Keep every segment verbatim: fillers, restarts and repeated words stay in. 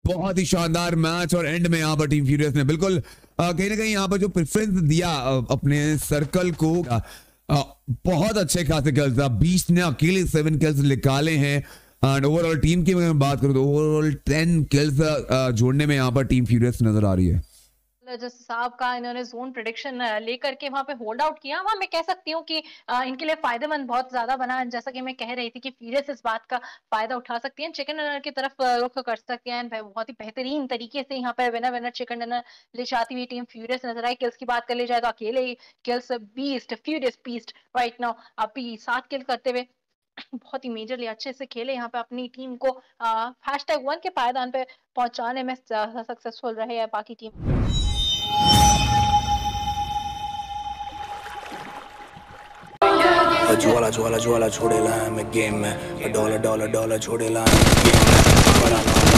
बहुत ही शानदार मैच और एंड में यहाँ पर टीम फ्यूरियस ने बिल्कुल कहीं ना कहीं यहाँ पर जो प्रेफरेंस दिया आ, अपने सर्कल को आ, आ, बहुत अच्छे खासे किल्स था। बीस्ट ने अकेले सेवन किल्स निकाले हैं एंड ओवरऑल टीम की मैं बात करूँ तो ओवरऑल टेन किल्स जोड़ने में यहाँ पर टीम फ्यूरियस नजर आ रही है। जैसे साहब का इन्होंने जोन प्रेडिक्शन लेकर के वहां पे होल्ड आउट किया, वहां मैं कह सकती हूँ कि इनके लिए फायदेमंद बहुत ज्यादा बना। जैसा कि मैं कह रही थी कि फ्यूरियस इस बात का फायदा उठा सकती हैं, चिकन डिनर की तरफ रुख कर सकते हैं। बहुत ही बेहतरीन तरीके से यहाँ पे विनर विनर चिकन डिनर ले जाती हुई टीम फ्यूरियस नजर आई। किल्स की बात कर ली जाए तो अकेले ही kills beast furious beast right now अभी सात किल करते हुए बहुत ही मेजरली अच्छे से खेले, यहाँ पे अपनी टीम को हैशटैग वन के पायदान पे पहुंचाने में सक्सेसफुल रहे है बाकी टीम। ज्वाला ज्वाला ज्वाला छोड़ेला है मैं गेम में, डॉलर डॉलर डॉलर छोड़ेला है गेम में, बड़ा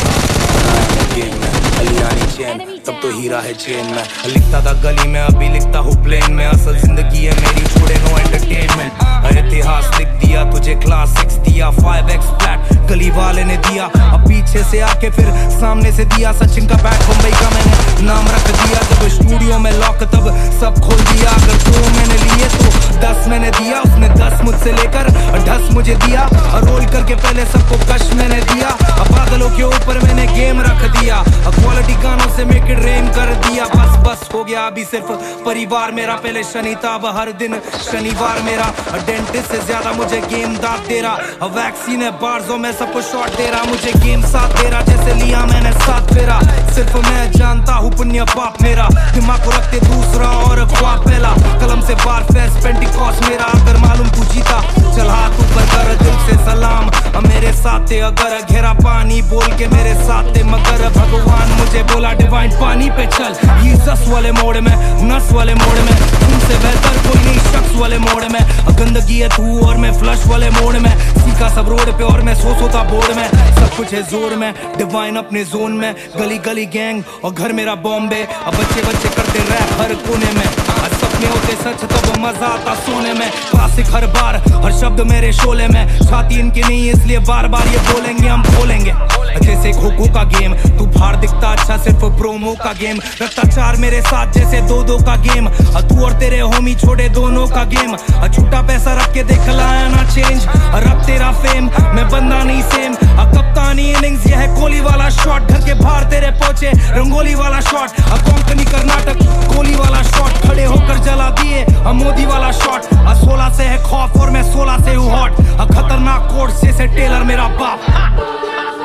नाम गेम में, अलियानी चैन तब तो हीरा है चेन में। लिखता था गली में अभी लिखता हूँ प्लेन में, असल जिंदगी है मेरी छोड़े नो एंटरटेनमेंट। इतिहास लिख दिया तुझे क्लास सिक्स दिया, फाइव एक्स फ्लैट गली वाले ने दिया, अब पीछे से आके फिर सामने से दिया। सचिन का बैट मुंबई का मैंने नाम रख दिया, जब स्टूडियो में लॉक तब सब खोल दिया। अगर दो मैंने लिए तो दस मैंने दिया, उसने दस मुझसे लेकर ढस मुझे दिया, और रोल करके पहले सबको कश मैंने दिया। अब बादलों के ऊपर मैंने गेम रख दिया, क्वालिटी गानों से मेक इट रेन कर दिया। बस बस हो गया अभी सिर्फ परिवार मेरा, पहले शनि था अब हर दिन शनिवार मेरा। डेंटिस्ट से ज्यादा मुझे गेम दांत दे रहा, वैक्सीन है बार्जों में सबको शॉट दे रहा, मुझे गेम साथ दे रहा जैसे लिया मैंने साथ फेरा। सिर्फ मैं जानता हूँ पुण्य पाप मेरा, दिमाग को रखते दूसरा और ख्वाब पहला। कलम से बार फेस पेंटिकॉस्ट मेरा, अगर मालूम तू जीता चल हाथ ऊपर कर दिल से सलाम। मेरे साथ थे अगर घेरा पानी बोल के मेरे साथ थे, मगर भगवान मुझे बोला डिवाइन पानी पे चल। ये जस वाले मोड़ में नस वाले मोड़ में, तुमसे बेहतर कोई नहीं शख्स वाले मोड़ में। गंदगी है तू और मैं फ्लश वाले मोड़ में, सीखा सब रोड पे और मैं सो सोता बोर्ड में। सब कुछ है जोर में डिवाइन अपने जोन में, गली गली गैंग और घर मेरा बॉम्बे। अब बच्चे बच्चे करते रैप हर कोने में, सपने होते सच तब मजा आता सोने में। क्लासिक हर बार हर शब्द मेरे शोले में, छाती इनकी नहीं इसलिए बार बार ये बोलेंगे हम बोलेंगे। जैसे खो खो का गेम तू बाहर दिखता अच्छा सिर्फ प्रोमो का गेम, रखता चार मेरे साथ जैसे दो दो का गेम। तू और तेरे होमी छोड़े दोनों का गेम, झूठा पैसा रख के देख लाया ना चेंज। अब तेरा फेम मैं बंदा नहीं सेम, कप्तानी इनिंग्स यह है कोहली वाला शॉट। घर के बाहर तेरे पहुंचे रंगोली वाला शॉट, कोंकणी कर्नाटक कोहली वाला शॉट। खड़े होकर जला दिए मोदी वाला शॉट, सोलह से है खौफ और मैं सोलह से हूँ हॉट। खतरनाक कोर्ट से, से टेलर मेरा बाप।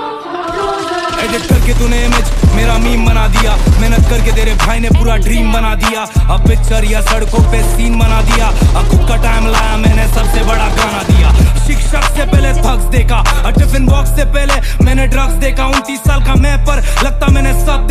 एडिट करके तूने इमेज मेरा मीम बना दिया, मेहनत करके तेरे भाई ने पूरा ड्रीम बना दिया। अब पिक्चर या सड़कों पे सीन बना दिया, अब खुद का टाइम लाया मैंने सबसे बड़ा गाना दिया। शिक्षक से पहले थग्स देखा, टिफिन बॉक्स से पहले मैंने ड्रग्स देखा। उनतीस साल का मैं पर लगता मैंने सब